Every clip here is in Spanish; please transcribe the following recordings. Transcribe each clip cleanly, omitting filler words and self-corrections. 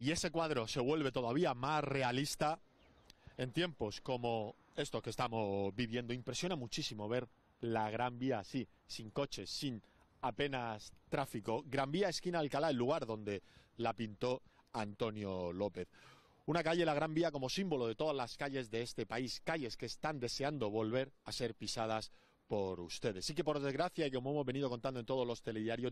Y ese cuadro se vuelve todavía más realista en tiempos como estos que estamos viviendo. Impresiona muchísimo ver la Gran Vía así, sin coches, sin apenas tráfico. Gran Vía, esquina Alcalá, el lugar donde la pintó Antonio López. Una calle, la Gran Vía, como símbolo de todas las calles de este país, calles que están deseando volver a ser pisadas por ustedes. Sí que por desgracia, y como hemos venido contando en todos los telediarios,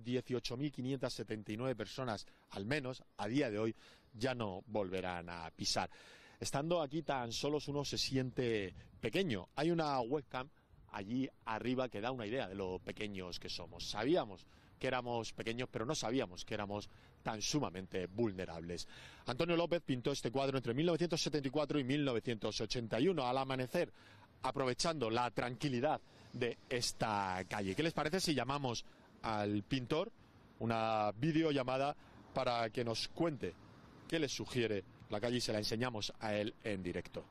18.579 personas, al menos a día de hoy, ya no volverán a pisar. Estando aquí tan solos uno se siente pequeño. Hay una webcam allí arriba que da una idea de lo pequeños que somos. Sabíamos que éramos pequeños, pero no sabíamos que éramos tan sumamente vulnerables. Antonio López pintó este cuadro entre 1974 y 1981, al amanecer, aprovechando la tranquilidad de esta calle. ¿Qué les parece si llamamos al pintor una videollamada para que nos cuente qué les sugiere la calle y se la enseñamos a él en directo?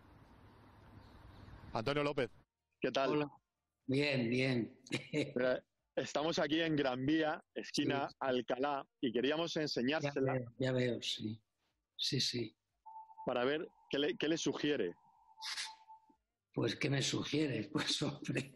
Antonio López, ¿qué tal? Hola. Bien, bien. Estamos aquí en Gran Vía, esquina Sí. Alcalá, y queríamos enseñársela Ya veo, sí. Sí, sí. para ver qué le sugiere. Pues, ¿qué me sugieres? Pues, hombre,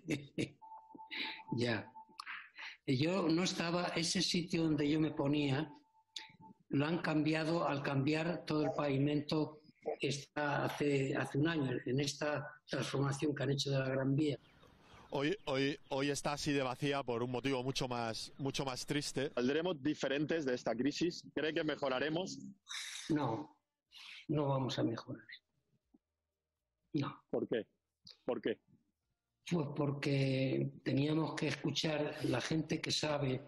ya. Yo no estaba, ese sitio donde yo me ponía, lo han cambiado al cambiar todo el pavimento hace un año, en esta transformación que han hecho de la Gran Vía. Hoy está así de vacía por un motivo mucho más triste. ¿Saldremos diferentes de esta crisis? ¿Cree que mejoraremos? No, no vamos a mejorar. No. ¿Por qué? ¿Por qué? Pues porque teníamos que escuchar la gente que sabe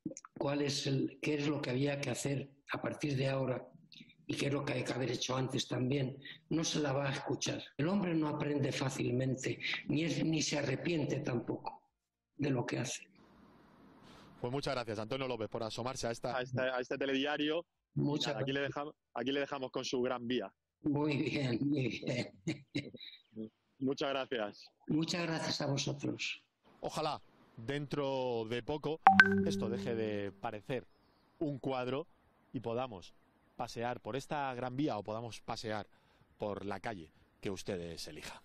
qué es lo que había que hacer a partir de ahora y qué es lo que hay que haber hecho antes también. No se la va a escuchar. El hombre no aprende fácilmente, ni se arrepiente tampoco de lo que hace. Pues muchas gracias, Antonio López, por asomarse a este telediario. Aquí le dejamos con su Gran Vía. Muy bien, muy bien. Muchas gracias. Muchas gracias a vosotros. Ojalá dentro de poco esto deje de parecer un cuadro y podamos pasear por esta Gran Vía o podamos pasear por la calle que ustedes elijan.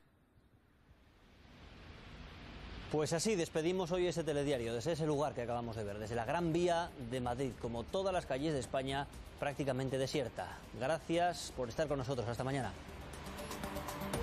Pues así despedimos hoy ese telediario, desde ese lugar que acabamos de ver, desde la Gran Vía de Madrid, como todas las calles de España, prácticamente desierta. Gracias por estar con nosotros. Hasta mañana.